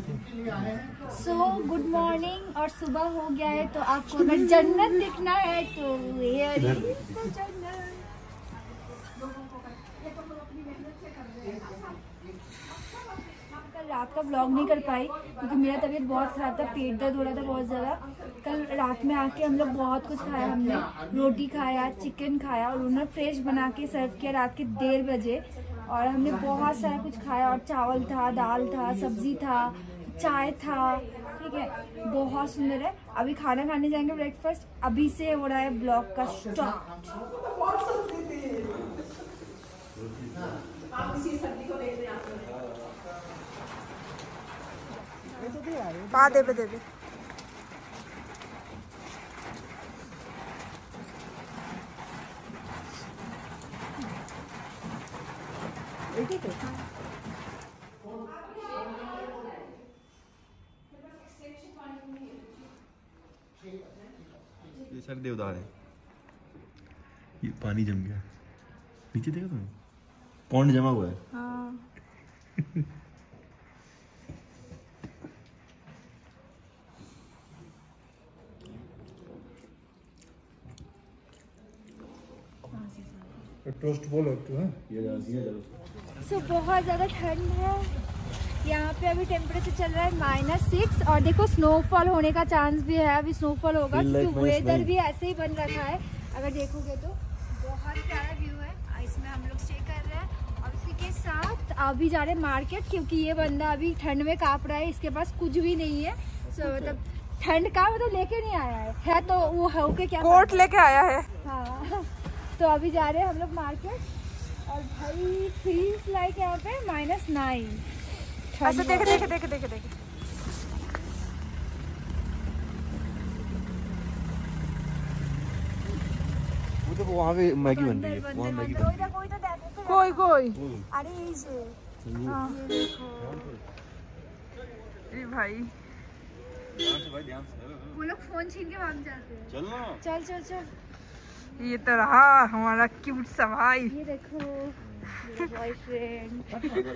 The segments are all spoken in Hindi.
सो गुड मॉर्निंग और सुबह हो गया है, तो आपको अगर जन्नत दिखना है तो जन्नत। कल रात का व्लॉग नहीं कर पाई क्योंकि मेरा तबीयत बहुत ख़राब था, पेट दर्द हो रहा था बहुत ज़्यादा। कल रात में आके हम लोग बहुत कुछ खाया, हमने रोटी खाया, चिकन खाया और उन्होंने फ्रेश बना के सर्व किया रात के 1:30 बजे। और हमने बहुत सारा कुछ खाया और चावल था, दाल था, सब्जी था, चाय था, ठीक है, बहुत सुंदर है। अभी खाना खाने जाएंगे, ब्रेकफास्ट अभी से हो रहा है ब्लॉग का स्टार्ट। दे ये सारे देवदार हैं। ये पानी जम गया नीचे, देखा तुमने? पौंड जमा हुआ है। हाँ। टोस्ट बोलो तू। हाँ, सो बहुत ज़्यादा ठंड है यहाँ पे। अभी टेम्परेचर चल रहा है -6 और देखो स्नोफॉल होने का चांस भी है। अभी स्नोफॉल होगा क्योंकि वेदर भी ऐसे ही बन रखा है। अगर देखोगे तो बहुत प्यारा व्यू है। इसमें हम लोग स्टे कर रहे हैं और इसी के साथ अभी जा रहे हैं मार्केट क्योंकि ये बंदा अभी ठंड में काँप रहा है, इसके पास कुछ भी नहीं है। सो मतलब ठंड का मतलब लेके नहीं आया है तो वो होके क्या कोट लेके आया है। हाँ, तो अभी जा रहे हैं हम लोग मार्केट और भाई फील्स लाइक यहाँ पे -9। ऐसे देख। वो देखो वहाँ पे मैगी बन रही है, वहाँ मैगी बन रही है। कोई अरे ये ये भाई वो लोग फोन छीन के भाग जाते हैं। चल ना, चल। ये तो रहा हमारा क्यूट सा भाई। ये देखो बॉयफ्रेंड।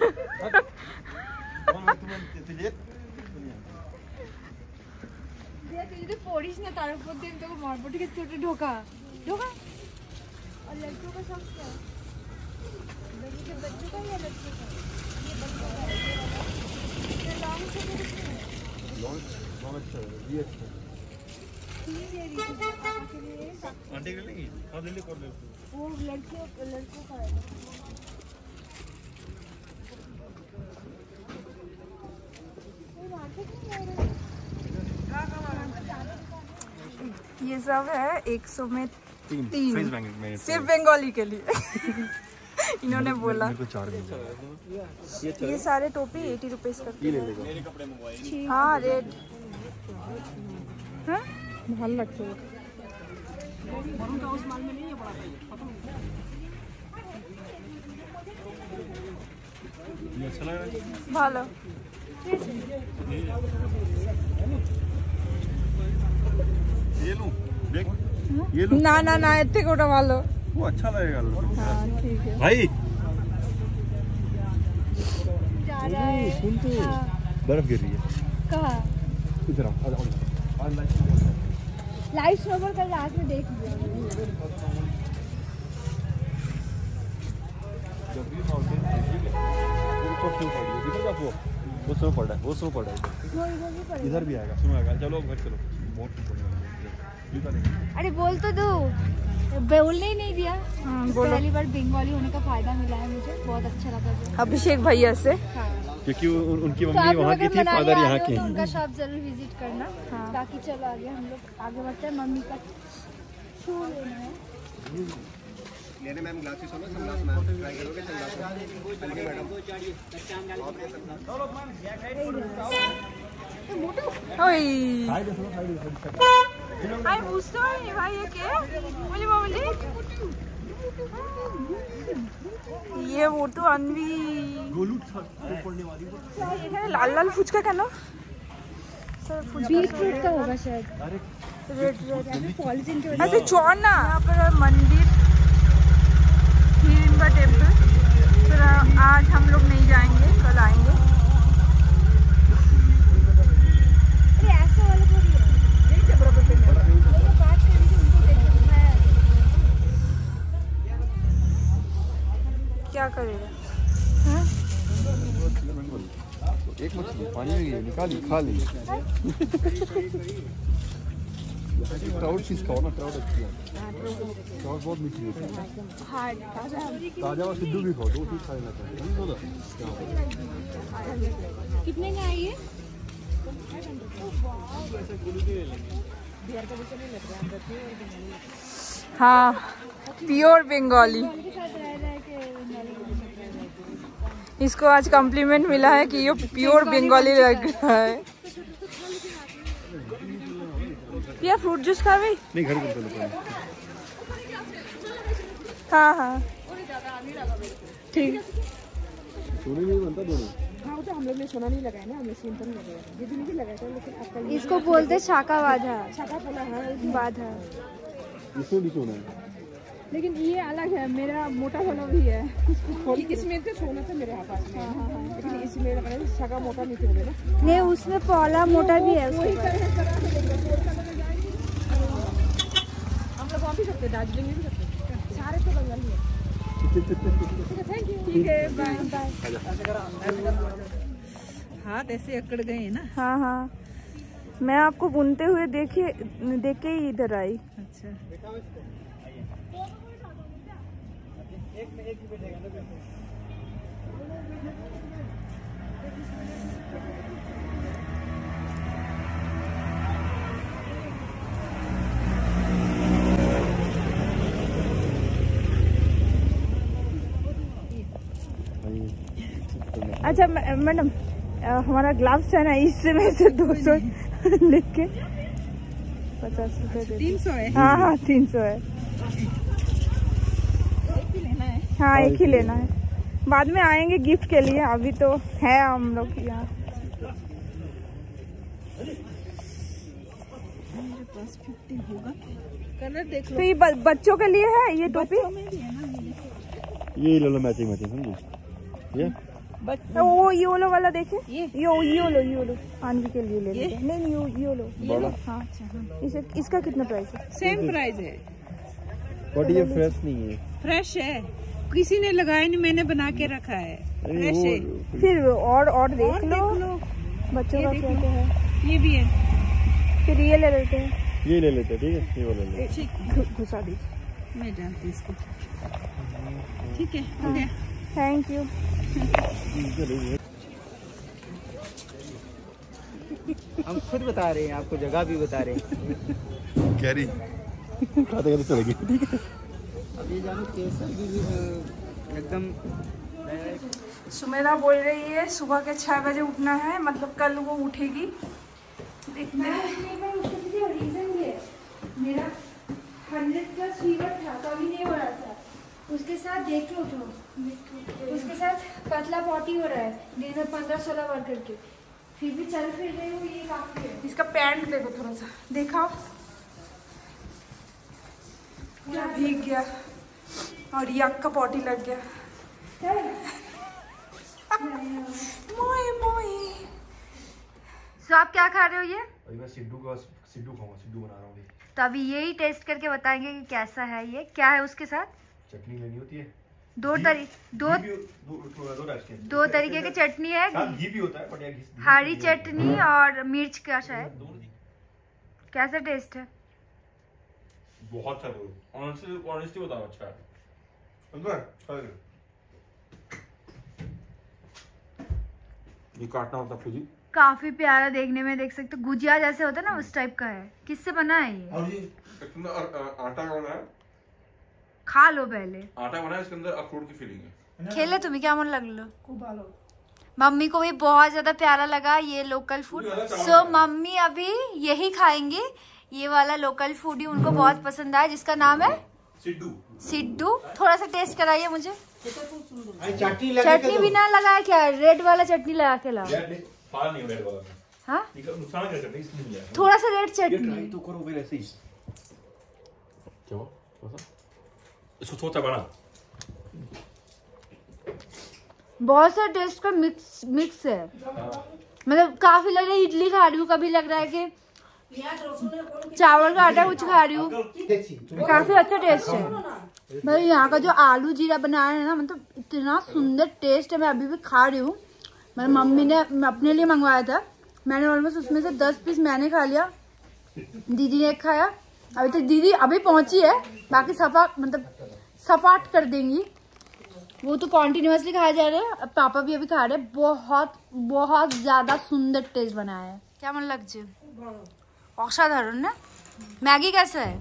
তুই তো পড়িস না, তার উপর দিয়ে তোকে মারবো, ঠিক আছে? ছোট ঢোকা और लड़कियों का शौक क्या है? बच्चों का या लड़कियों का? ये बच्चों का है, ये लॉन्ग से लॉन्ग अच्छा है, ये अच्छा है। आंटी के लिए और ले ले कर ले। वो लड़कियों का है। ये सब है 100 में 3 सिर्फ में बंगाली के लिए। इन्होंने बोला मेरे को 4 मिल जाएगा। ये सारे टोपी 80 रुपीज का। ये ले लेगा। हाँ रेड ভাল লাগছে। ये अच्छा लग रहा है। ভালো। ये लूं देख, ये लूं। ना এর থেকে ওটা ভালো। वो अच्छा लगेगा। हाँ ठीक है भाई जा रहा है। सुन तो, बर्फ गिर रही है। कहाँ? इधर आ। लाइव स्नोफॉल कल रात में देख लिया। जब भी माउंटेन वो स्नो पड़ रहा है, वो स्नो पड़ रहा है। इधर भी आएगा, स्नो आएगा। चलो घर चलो, बहुत अरे बोल तो दो, बोलने ही नहीं दिया। पहली बार बंगाली होने का फायदा मिला है मुझे, बहुत अच्छा लगा। अभिषेक भैया से। हाँ। क्योंकि उनकी मम्मी वहाँ की थी, फादर यहाँ के। तो उनका शॉप जरूर विजिट करना। हाँ। ताकि चलो आगे हम लोग आगे बढ़ते हैं। मम्मी का शू लेना है। लेने मैम ग्लासेस हो ना, सनग्लास मैम ट्राई करोगे? আমি বুঝতে পারিনি ভাই একে বলি বাবলি ये मोटू अनवी এখানে লাল লাল ফুচকা কেন? बीटरूट का होगा शायद। पॉलिथीन के वजह ऐसे चौड़ ना। यहाँ पर मंदिर हिडिंबा टेम्पल। फिर आज हम लोग नहीं जाएंगे, कल आएंगे। पानी में गई निकाली खा ली। ट्राउट चीज खाओ ना, ट्राउट अच्छी है, ट्राउट बहुत मीठी होती है। ताजा और सिद्धू भी खाओ, 2 चीज खा लेना चाहिए। कितने का है ये? हाँ प्योर बंगाली। इसको आज कॉम्प्लीमेंट मिला है कि ये प्योर बंगाली लग रहा है। ये फ्रूट जूस खा भाई? नहीं घर पे चलो। हाँ हाँ ठीक। सोने नहीं बनता दोनों। हाँ तो हम लोग ने सोना नहीं लगाया ना, हमने सिंपल लगाया, ये भी नहीं लगाया था, लेकिन आपका इसको बोलते शाका बाधा। छाता पोला है बाधा। इसमें भी सोना है, लेकिन ये अलग है, मेरा मोटा वाला भी है। इसमें तो सोना था मेरे पास में, लेकिन इसमें लगाया छाका मोटा नहीं थे ना। नहीं उसमें पौला मोटा भी है उसके पास। हम लोग वहाँ भी सकते, दार्जिलिंग में भी सकते, सारे तो बंगाल ही है। Thank you. ठीक है बाय बाय। हाथ ऐसे अकड़ गए ना। हाँ हाँ मैं आपको बुनते हुए देख के ही इधर आई। अच्छा अच्छा मैडम हमारा ग्लव्स है ना, इससे में से 200 लेके 50 रुपए दे। 300 है। हाँ हाँ 300 है। एक ही लेना है। हाँ एक ही लेना है, बाद में आएंगे गिफ्ट के लिए, अभी तो है हम लोग यहाँ। मेरे पास 50 होगा। कलर देख लो। तो ये बच्चों के लिए है ये टोपी? ये ले लो मैचिंग मैचिंग समझो। ये वो योलो वाला देखे, योलो आनवी के लिए ले लेते। नहीं योलो बड़ा। हाँ इसका कितना प्राइस है? सेम प्राइस है। बट ये फ्रेश नहीं है। फ्रेश है, किसी ने लगाया नहीं, मैंने बना के रखा है। फ्रेश है। फिर और देख लो बच्चों का क्या है। ये भी है, फिर ये ले लेते हैं। ये ले लेते हैं, ठीक है ये वाला ले। ठीक घुसा दीजिए। मैं जानती हूँ इसको। ठीक है हो गया। Thank you. हम खुद बता रहे हैं, आपको जगह भी बता रहे हैं। कह रही खाते खाते चलेगी। ठीक है अब ये जानो केसर भी एकदम। सुमेरा बोल रही है सुबह के 6 बजे उठना है, मतलब कल वो उठेगी। देखते हैं। रीजन ये मेरा 100+ फीवर था, कभी नहीं हो रहा था। उसके साथ देख के उठो, उसके साथ पतला पॉटी हो रहा है दिन में 15-16 बार करके, फिर भी चल फिर रही हूँ, ये काफी है। इसका पैंट देखो थोड़ा सा, दिखाओ पूरा भीग गया और यक का पॉटी लग गया। मोए मोए। तो आप क्या खा रहे हो ये? अभी मैं सिद्धू खाऊंगा, सिद्धू बना रहा हूँ। तो अभी यही टेस्ट करके बताएंगे कि कैसा है ये। क्या है उसके साथ? चटनी लेनी होती है, दो तरीके की चटनी है, घी भी होता है, बट हरी चटनी और मिर्च का शायद। कैसा टेस्ट है? बहुत अच्छा है, ऑनेस्टली बताओ अच्छा है। ये काटना होता फूजी। काफी प्यारा देखने में, देख सकते हो गुजिया जैसे होता है ना, उस टाइप का है। किससे बना है ये? और ये आटा बना है, खा लो पहले। आटा बना है, इसके अंदर अखरोट की फीलिंग है। खेले तुम्हें क्या मन लग लो? मम्मी को भी बहुत ज्यादा प्यारा लगा ये लोकल फूड। सो मम्मी अभी यही खाएंगे, ये वाला लोकल फूड ही उनको बहुत पसंद आया, जिसका नाम है सिद्धू। थोड़ा सा टेस्ट कराइए मुझे। चटनी बिना लगाया क्या? रेड वाला चटनी लगा के लाओ। हाँ थोड़ा सा रेड चटनी। तो करो फिर ऐसे ही। क्या इसको थोड़ा बना, बहुत सा टेस्ट का मिक्स है। मतलब काफी लग रहा है इडली खा रही हूँ, कभी लग रहा है कि चावल का आटा कुछ खा रही हूँ। काफी अच्छा टेस्ट है भाई। यहाँ का जो आलू जीरा बनाया है ना, मतलब इतना सुंदर टेस्ट है। मैं अभी भी खा रही हूँ, मेरी मम्मी ने अपने लिए मंगवाया था, मैंने ऑलमोस्ट उसमें से 10 पीस मैंने खा लिया, दीदी ने एक खाया। अभी तो दीदी अभी पहुंची है, बाकी सफाट कर देंगी। वो तो कॉन्टिन्यूसली खाए जा रहे हैं, अब पापा भी अभी खा रहे हैं। बहुत बहुत ज्यादा सुंदर टेस्ट बनाया है। क्या मन लग जी असाधारण ना। मैगी कैसा है?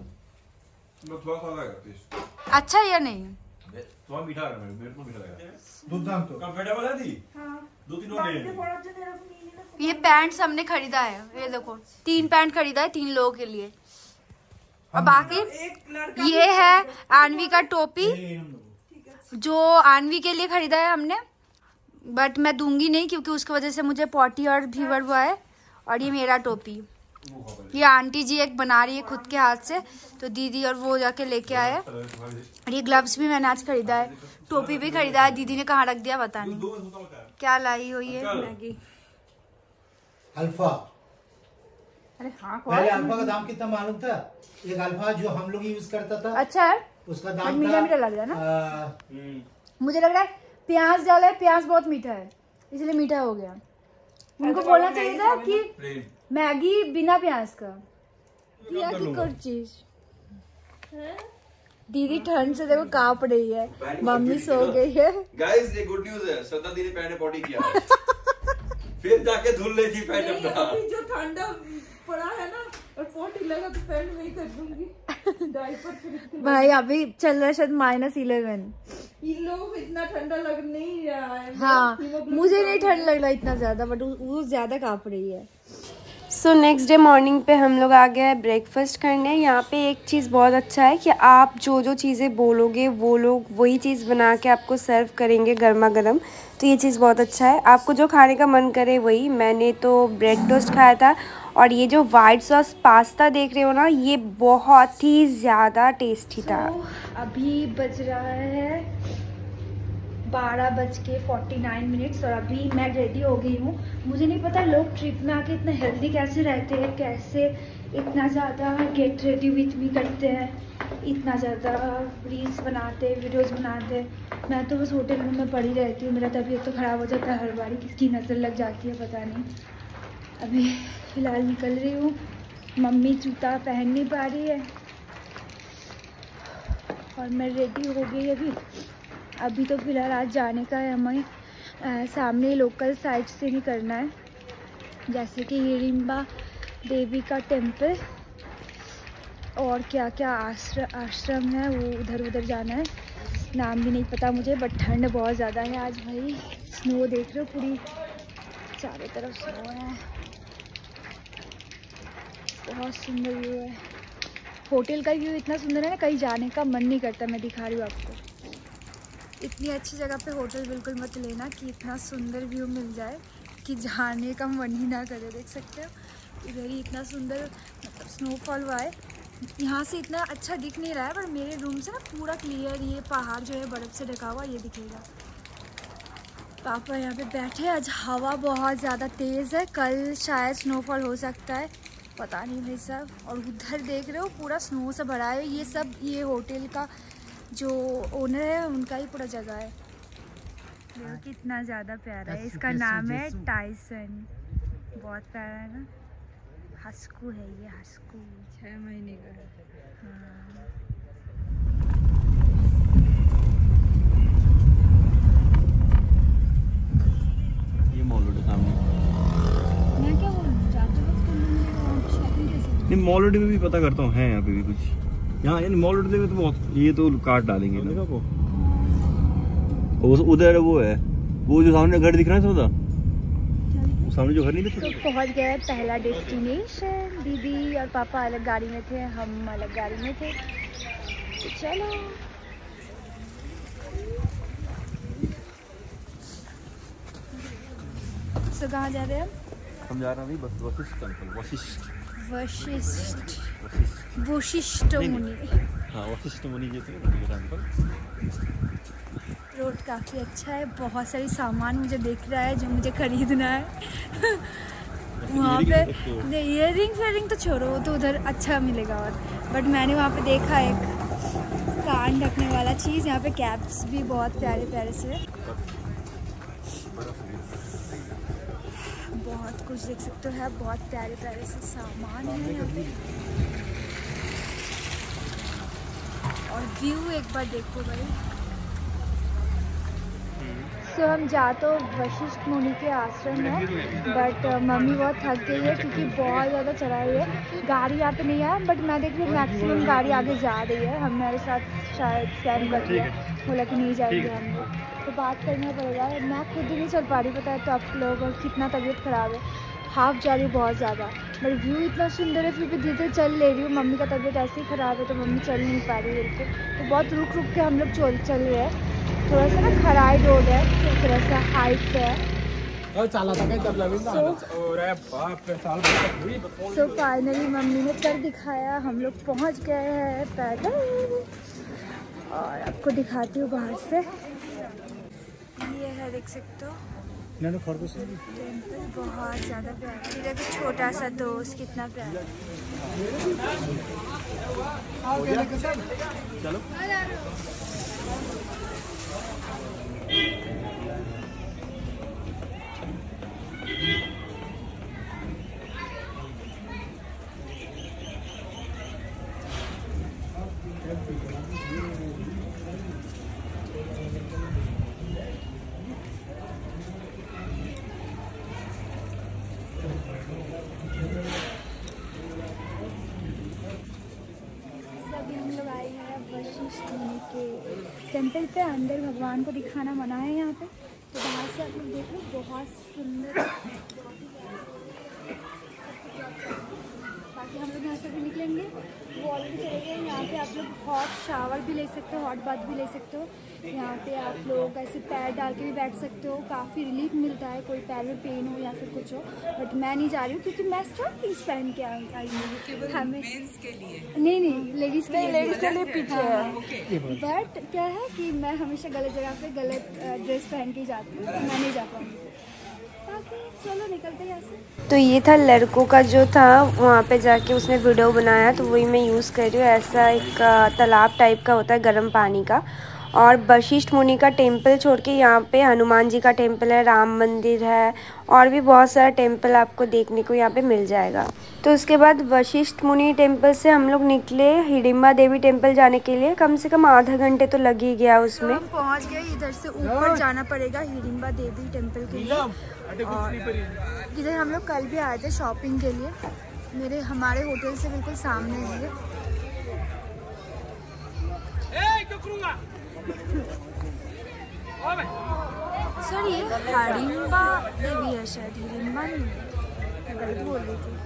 अच्छा या नहीं? मीठा है, मेरे को मीठा लगा। कंफर्टेबल है दी? हाँ। 2-3 ये पैंट हमने खरीदा है, ये देखो 3 पैंट खरीदा है 3 लोगों के लिए। और बाकी ये है आनवी का टोपी, जो आनवी के लिए खरीदा है हमने, बट मैं दूंगी नहीं क्योंकि उसकी वजह से मुझे पॉटी और फीवर हुआ है। और ये मेरा टोपी, ये आंटी जी एक बना रही है खुद के हाथ से, तो दीदी और वो जाके लेके आए। और ये ग्लव्स भी मैंने आज खरीदा है, टोपी भी खरीदा है। दीदी ने कहाँ रख दिया पता नहीं। क्या लाई हो ये मैगी? अल्फा। अरे हाँ, पहले अल्फा का दाम कितना मालूम था? एक अल्फा जो हम लोग यूज करता था, अच्छा है, उसका दाम मीठा मीठा लग रहा है ना। मुझे लग रहा है प्याज डाला है, प्याज बहुत मीठा है इसलिए मीठा हो गया। उनको बोलना चाहिए था कि मैगी बिना प्याज का। की कर चीज दीदी ठंड से देखो कांप रही है, मम्मी सो गई है। गाइस ये गुड न्यूज है, श्रद्धा दी ने पहले पॉटी किया है। फिर जाके धुल रही थी पैंट अपना। अभी जो ठंडा पड़ा है ना और पॉटी लगा तो पैंट में ही कर दूंगी। डायपर खरीद भाई अभी चल रहा है शायद -11। इन लोगों को इतना ठंडा लग नहीं रहा है। हाँ मुझे नहीं ठंड लग रहा इतना ज्यादा, बट वो ज्यादा कांप रही है। सो नेक्स्ट डे मॉर्निंग पे हम लोग आ गए हैं ब्रेकफास्ट करने। यहाँ पे एक चीज़ बहुत अच्छा है कि आप जो जो चीज़ें बोलोगे वो लोग वही चीज़ बना के आपको सर्व करेंगे गर्मा गर्म, तो ये चीज़ बहुत अच्छा है। आपको जो खाने का मन करे वही। मैंने तो ब्रेड टोस्ट खाया था, और ये जो वाइट सॉस पास्ता देख रहे हो ना, ये बहुत ही ज़्यादा टेस्टी था। अभी बज रहा है 12:49 और अभी मैं रेडी हो गई हूँ। मुझे नहीं पता लोग ट्रिप में आके इतना हेल्दी कैसे रहते हैं, कैसे इतना ज़्यादा गेट रेडी विथ मी करते हैं, इतना ज़्यादा रील्स बनाते हैं, वीडियोस बनाते हैं। मैं तो बस होटल रूम में पड़ी रहती हूँ, मेरा तबीयत तो ख़राब हो जाता है हर बार, किसकी नज़र लग जाती है पता नहीं। अभी फ़िलहाल निकल रही हूँ, मम्मी जूता पहन नहीं पा रही है और मैं रेडी हो गई। अभी तो फ़िलहाल आज जाने का है हमें, सामने लोकल साइट से नहीं करना है, जैसे कि हिडिंबा देवी का टेम्पल और क्या क्या आश्रम है, वो उधर जाना है। नाम भी नहीं पता मुझे, बट ठंड बहुत ज़्यादा है आज भाई। स्नो देख रहे हो, पूरी चारों तरफ स्नो है, बहुत सुंदर व्यू है। होटल का व्यू इतना सुंदर है ना, कहीं जाने का मन नहीं करता। मैं दिखा रही हूँ आपको, इतनी अच्छी जगह पे होटल बिल्कुल मत लेना कि इतना सुंदर व्यू मिल जाए कि जाने का मन ही ना करे। देख सकते हो इधर ही इतना सुंदर मतलब स्नोफॉल हुआ है। यहाँ से इतना अच्छा दिख नहीं रहा है, पर मेरे रूम से ना पूरा क्लियर ये पहाड़ जो है बर्फ़ से ढका हुआ ये दिखेगा। पापा यहाँ पे बैठे। आज हवा बहुत ज़्यादा तेज़ है, कल शायद स्नोफॉल हो सकता है, पता नहीं भाई साहब। और उधर देख रहे हो पूरा स्नो से भरा है। ये सब ये होटल का जो ओनर है उनका ही पूरा जगह है। देखो कितना ज़्यादा प्यारा है। इसका नाम है टाइसन, बहुत प्यारा है ना। हस्कू है ये, हस्कू 6 महीने का है। हाँ। ये मॉल रोड सामने। मैं क्या बोलूँ, जाते वक्त शॉपिंग कैसे? नहीं मॉल रोड में भी पता करता हूँ, है यहाँ पे भी कुछ। यहाँ यानी मॉल रोड में तो बहुत, ये तो काट डालेंगे ना। उधर वो है, वो जो सामने घर दिख रहा है सौदा, सामने जो घर नहीं दिख रहा। तो पहुँच गए पहला डेस्टिनेशन। दीदी और पापा अलग गाड़ी में थे, हम अलग गाड़ी में थे, तो चलो। तो कहाँ जा रहे हैं हम जा रहे हैं बस वशिष्ठ टेंपल। वशिष्ठ मुनि। हाँ वशिष्ठ मुनि जी थे। रोड काफ़ी अच्छा है, बहुत सारी सामान मुझे दिख रहा है जो मुझे खरीदना है। वहाँ पे इयरिंग तो छोड़ो, वो तो उधर अच्छा मिलेगा और, बट मैंने वहाँ पे देखा एक कान ढकने वाला चीज़। यहाँ पे कैप्स भी बहुत प्यारे प्यारे से। बहुत कुछ देख सकते हो, है बहुत प्यारे प्यारे से सामान है यहाँ पे। और व्यू एक बार देखो भाई। तो हम जा तो वशिष्ठ मुनि के आश्रम है, बट मम्मी बहुत थक गई है क्योंकि बहुत ज़्यादा चढ़ाई है। गाड़ी यहाँ पे नहीं है, बट मैं देख रही हूँ मैक्सिमम गाड़ी आगे जा रही है। हमारे साथ शायद स्कैम कर दिया, बोला कि नहीं जाएंगे हम लोग, तो बात करना पड़ेगा। मैं खुद ही नहीं चल पा रही, पता है तो आप लोगों को कितना तबीयत ख़राब है, हाफ जा रही हूँ बहुत ज़्यादा, बट व्यू इतना सुंदर है फिर भी धीरे धीरे चल ले रही हूँ। मम्मी का तबीयत ऐसे ही ख़राब है तो मम्मी चल नहीं पा रही बिल्कुल, तो बहुत रुक रुक के हम लोग चल रहे हैं। थोड़ा सा ना खराई रोड है, तो थोड़ा सा हाइट पे है। सो फाइनली मम्मी ने कर दिखाया, हम लोग पहुँच गए हैं पैदल। और आपको दिखाती हूँ बाहर से, ये है देख सकते हो टेम्पल, बहुत ज़्यादा प्यारा। इधर भी छोटा सा दोस्त कितना प्यारा। चलो वशिष्ठ मुनि के टेम्पल पे अंदर भगवान को दिखाना मना है यहाँ पे, तो बाहर से आप लोग देख लो बहुत सुंदर। बाकी हम लोग यहाँ से भी निकलेंगे, वो ऑलरेडी चले गए। यहाँ पे आप लोग हॉट शावर भी ले सकते हो, हॉट बाथ भी ले सकते हो। यहाँ पे आप लोग ऐसे पैर डाल के भी बैठ सकते हो, काफ़ी रिलीफ मिलता है, कोई पैर में पेन हो या फिर कुछ हो। बट मैं नहीं जा रही हूँ क्योंकि मैं स्टॉप पीस पहन के आई हूँ। हमें नहीं लेडीज़ के लिए पीछे है। बट क्या है कि मैं हमेशा गलत जगह पे गलत ड्रेस पहन के जाती हूँ, मैं नहीं जा पाऊँगी। चलो निकलते हैं यहाँ से। तो ये था लड़कों का जो था, वहाँ पे जाके उसने वीडियो बनाया, तो वही मैं यूज़ कर रही हूँ। ऐसा एक तालाब टाइप का होता है गर्म पानी का। और वशिष्ठ मुनि का टेम्पल छोड़ के यहाँ पे हनुमान जी का टेम्पल है, राम मंदिर है, और भी बहुत सारा टेम्पल आपको देखने को यहाँ पे मिल जाएगा। तो उसके बाद वशिष्ठ मुनि टेम्पल से हम लोग निकले हिडिंबा देवी टेम्पल जाने के लिए। कम से कम आधा घंटे तो लग ही गया उसमें। हम पहुँच गए, इधर से ऊपर जाना पड़ेगा हिडिंबा देवी टेम्पल के लिए। और इधर हम लोग कल भी आए थे शॉपिंग के लिए, हमारे होटल से बिल्कुल सामने है। सर ये हिडिंबा देवी है शायद, हिडिंबा नहीं, मैं गलत बोल रही थी।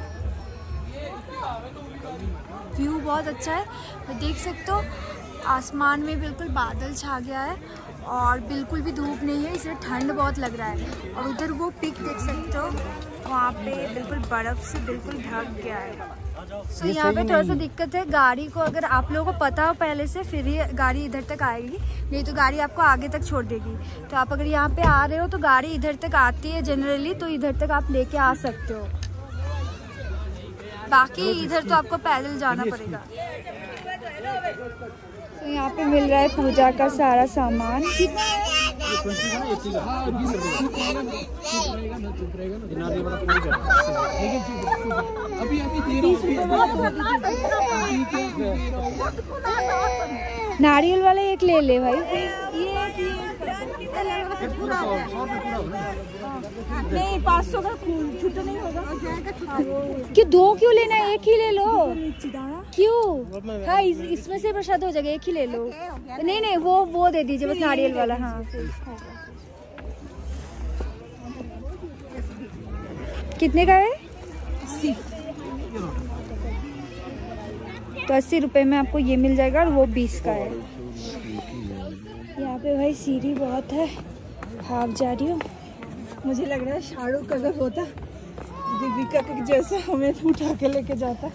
व्यू बहुत अच्छा है, तो देख सकते हो आसमान में बिल्कुल बादल छा गया है और बिल्कुल भी धूप नहीं है, इसलिए ठंड बहुत लग रहा है। और उधर वो पिक देख सकते हो, वहाँ पे बिल्कुल बर्फ़ से बिल्कुल ढक गया है। तो यहाँ पे थोड़ा सा दिक्कत है, गाड़ी को अगर आप लोगों को पता हो पहले से फिर ही गाड़ी इधर तक आएगी, नहीं तो गाड़ी आपको आगे तक छोड़ देगी। तो आप अगर यहाँ पे आ रहे हो तो गाड़ी इधर तक आती है जनरली, तो इधर तक आप लेके आ सकते हो। बाकी इधर तो आपको पैदल जाना पड़ेगा। तो यहाँ पे मिल रहा है पूजा का सारा सामान। नारियल वाले एक ले ले भाई, नहीं 500 का छूटा नहीं होगा। कि 2 क्यों लेना है, एक ही ले लो। क्यों? हाँ इसमें से प्रसाद हो जाएगा, एक ही ले लो। नहीं वो दे दीजिए बस नारियल वाला। हाँ कितने का है? 80। तो 80 रुपए में आपको ये मिल जाएगा और वो 20 का है। यहाँ पे भाई सीढ़ी बहुत है, भाग जा रही हूँ। मुझे लग रहा है शाहरुख अगर होता दीपिका के जैसा हमें उठा के लेके जाता।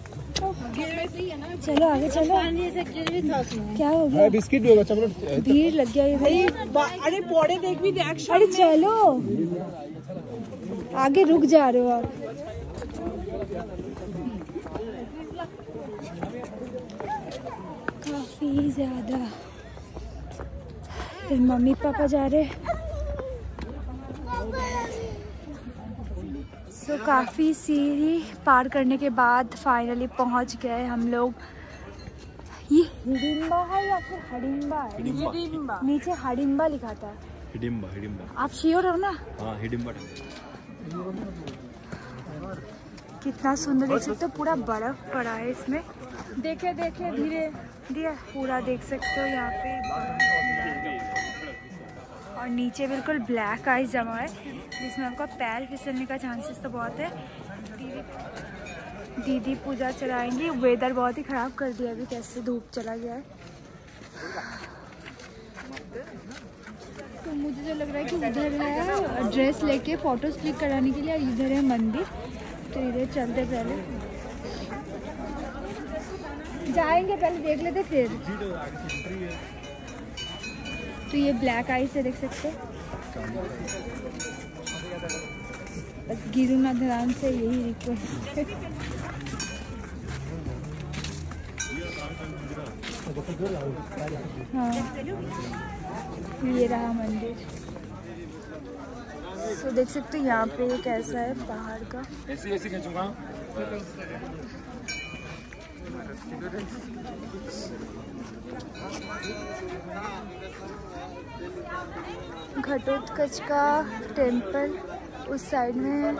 चलो आगे चलो। क्या हो गया? बिस्किट भी होगा, भीड़ लग गया इधर। अरे पौड़े देख भी देख। अरे चलो आगे, रुक जा रहे हो आप। काफी ज्यादा। फिर मम्मी पापा जा रहे। सो काफ़ी सीढ़ी पार करने के बाद फाइनली पहुंच गए हम लोग। ये हिडिंबा है या फिर हडिम्बा है? हिडिम्बा। नीचे हडिम्बा लिखा था। हिडिम्बा हिडिम्बा। आप श्योर हो ना? हाँ हिडिम्बा। कितना सुंदर, देख सकते हो पूरा बर्फ पड़ा है इसमें। देखे देखे धीरे धीरे पूरा देख सकते हो यहाँ पे। और नीचे बिल्कुल ब्लैक आइस जमा है जिसमें आपका पैर फिसलने का चांसेस तो बहुत है। दीदी पूजा चलाएंगी। वेदर बहुत ही ख़राब कर दिया अभी, कैसे धूप चला गया है। तो मुझे जो लग रहा है कि उधर है ड्रेस लेके फ़ोटोज़ क्लिक कराने के लिए, और इधर है मंदिर। तो इधर चलते, पहले जाएंगे, पहले देख लेते फिर। तो ये ब्लैक आइस है, देख सकते हो। बस गिरूनाथ धाम से यही रिक्वेस्ट है। हाँ ये रहा मंदिर। तो देख सकते हो यहाँ पे कैसा है पहाड़ का। ऐसे खींचूंगा। घटोत्कच का टेम्पल उस साइड में है।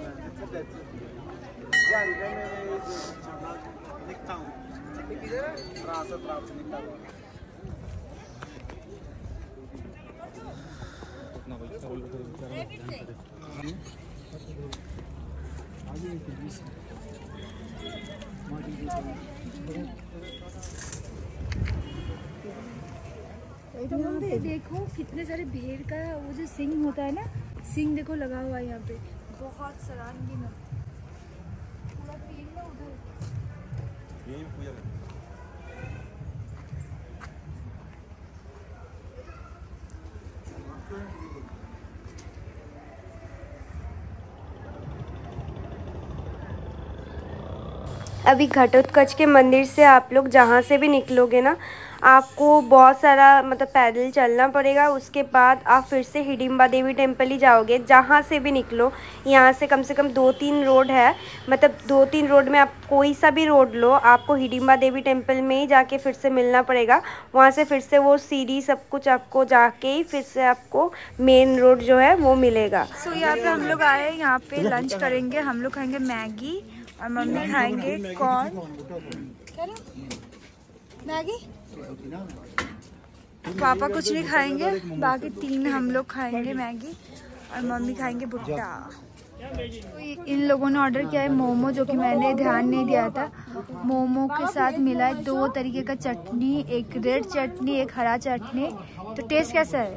देखो कितने सारे भेड़ का वो जो सिंग होता है ना, सिंग देखो लगा हुआ है यहाँ पे, बहुत सराहनीय। पूरा पेड़ ना उधर। अभी घटोत्कच के मंदिर से आप लोग जहाँ से भी निकलोगे ना, आपको बहुत सारा मतलब पैदल चलना पड़ेगा। उसके बाद आप फिर से हिडिम्बा देवी टेम्पल ही जाओगे। जहाँ से भी निकलो, यहाँ से कम 2-3 रोड है, मतलब 2-3 रोड में आप कोई सा भी रोड लो, आपको हिडिम्बा देवी टेम्पल में ही जाके फिर से मिलना पड़ेगा। वहाँ से फिर से वो सीढ़ी सब कुछ आपको जाके ही फिर से आपको मेन रोड जो है वो मिलेगा। सो यहाँ पे हम लोग आए, यहाँ पे लंच करेंगे। हम लोग खाएंगे मैगी और मम्मी खाएंगे कॉर्न। मैगी, पापा कुछ नहीं खाएंगे, बाकी 3 हम लोग खाएंगे मैगी और मम्मी खाएंगे भुट्टा। तो इन लोगों ने ऑर्डर किया है मोमो, जो कि मैंने ध्यान नहीं दिया था। मोमो के साथ मिला है 2 तरीके का चटनी, एक रेड चटनी, एक हरा चटनी। तो टेस्ट कैसा है?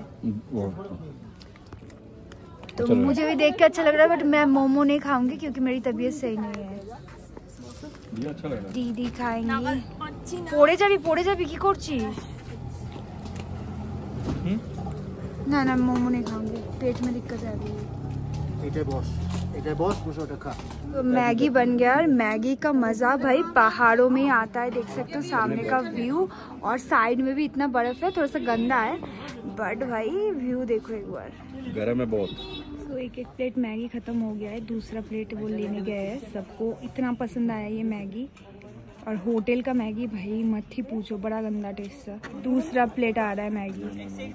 तो मुझे भी देख के अच्छा लग रहा है, बट मैं मोमो नहीं खाऊंगी क्योंकि मेरी तबीयत सही नहीं है। दीदी खाएंगी। पड़े जाबी की करछिस? ना मोमो नहीं खाऊंगी, पेट में दिक्कत आ रही है। तो मैगी बन गया, और मैगी का मज़ा भाई पहाड़ों में ही आता है। देख सकते हो सामने का व्यू, और साइड में भी इतना बर्फ है, थोड़ा सा गंदा है, बट भाई व्यू देखो एक बार। गर्म है बहुत। तो एक प्लेट मैगी ख़त्म हो गया है, दूसरा प्लेट वो लेने गए हैं। सबको इतना पसंद आया ये मैगी, और होटल का मैगी भाई मत ही पूछो, बड़ा गंदा टेस्ट था। दूसरा प्लेट आ रहा है मैगी।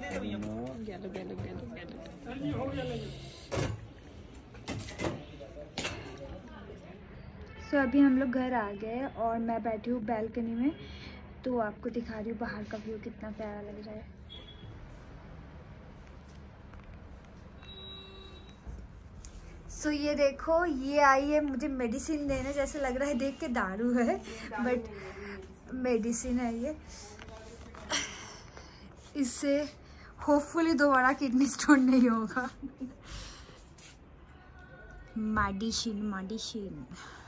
सो अभी हम लोग घर आ गए और मैं बैठी हूँ बैल्कनी में, तो आपको दिखा रही हूँ बाहर का व्यू कितना प्यारा लग रहा है। सो ये देखो, ये आई है मुझे मेडिसिन देने, जैसे लग रहा है देख के दारू है, बट मेडिसिन है ये। इससे होपफुली दोबारा किडनी स्टोन नहीं होगा। मेडिसिन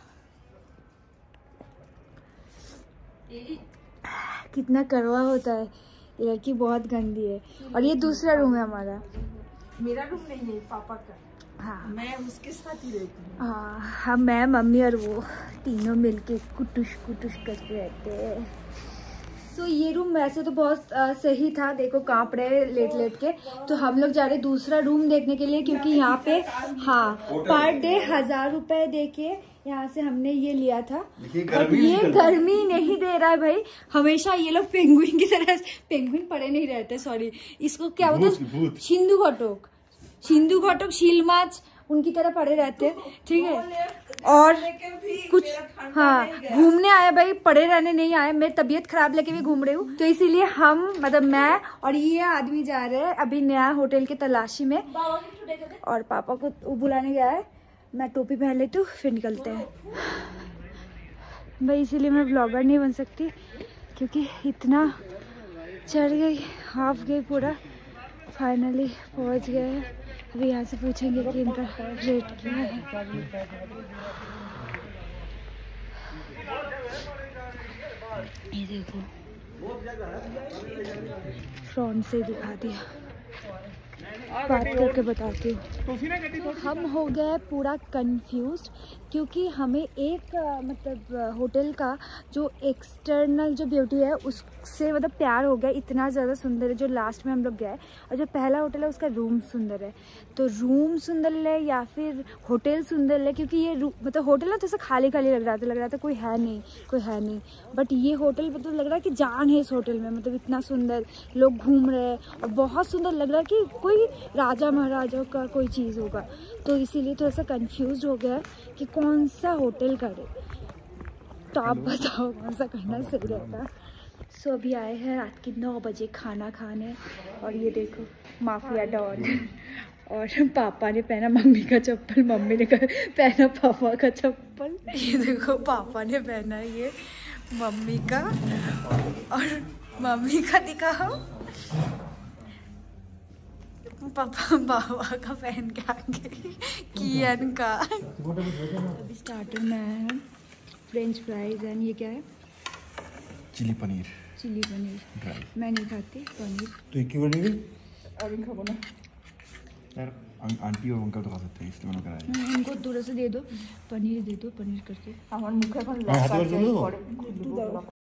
कितना कड़वा होता है। ये लड़की बहुत गंदी है। और ये दूसरा रूम है हमारा। मेरा रूम नहीं है, पापा का। हाँ, मैं उसके साथ ही रहती हूँ। हाँ, हम मैं मम्मी और वो तीनों मिलके कुटुश करते रहते हैं। सो ये रूम वैसे तो बहुत सही था, देखो कांप रहे लेट लेट के। तो हम लोग जा रहे दूसरा रूम देखने के लिए, क्योंकि यहाँ पे हाँ पर डे 1000 रुपए दे के यहाँ से हमने ये लिया था। और ये गर्मी नहीं दे रहा है भाई, हमेशा ये लोग पेंगुइन की तरह, पेंगुइन पड़े नहीं रहते, सॉरी इसको क्या बोलते हैं, सिंधु घटक शील माछ उनकी तरह पड़े रहते हैं, ठीक है। और कुछ हाँ घूमने आए भाई, पड़े रहने नहीं आए। मैं तबीयत खराब लेके भी घूम रही हूँ, तो इसीलिए हम मतलब मैं और ये आदमी जा रहे हैं अभी नया होटल की तलाशी में। और पापा को बुलाने गया है, मैं टोपी पहन लेती हूँ फिर निकलते हैं भाई। इसीलिए मैं ब्लॉगर नहीं बन सकती, क्योंकि इतना चढ़ गई, हाफ गई पूरा। फाइनली पहुँच गए हैं। अभी यहाँ से पूछेंगे कि इनका रेट क्या है। ये देखो फ्रंट से दिखा दिया, बात करके बताती हूँ। हम हो गए पूरा कंफ्यूज्ड, क्योंकि हमें एक मतलब होटल का जो एक्सटर्नल जो ब्यूटी है उससे मतलब प्यार हो गया, इतना ज़्यादा सुंदर है जो लास्ट में हम लोग गए। और जो पहला होटल है उसका रूम सुंदर है, तो रूम सुंदर है या फिर होटल सुंदर है, क्योंकि ये मतलब होटल ना थोड़ा खाली खाली लग रहा था कोई है नहीं। बट ये होटल मतलब लग रहा है कि जान है इस होटल में, मतलब इतना सुंदर, लोग घूम रहे हैं और बहुत सुंदर लग रहा है कि कोई राजा महाराजा का कोई चीज़ होगा। तो इसीलिए थोड़ा सा कंफ्यूज हो गया कि कौन सा होटल करे। तो आप बताओ कौन सा करना सही रहेगा। सो अभी आए हैं रात के 9 बजे खाना खाने, और ये देखो माफिया डॉन। और पापा ने पहना मम्मी का चप्पल, मम्मी ने पहना पापा का चप्पल। ये देखो पापा ने पहना ये मम्मी का, और मम्मी का दिखाओ, पापा बाबा का पहन के आगे कियन का। अभी स्टार्टर में आया है फ्रेंच फ्राइज एंड ये क्या है, चिली पनीर मैं नहीं खाती पनीर। तो एक क्यों नहीं और इनका बना यार, आंटी और अंकल तो खा सकते हैं, इसलिए मैंने कराया। उनको थोड़ा सा दे दो पनीर, दे दो पनीर करके। हमारे मुख पर लग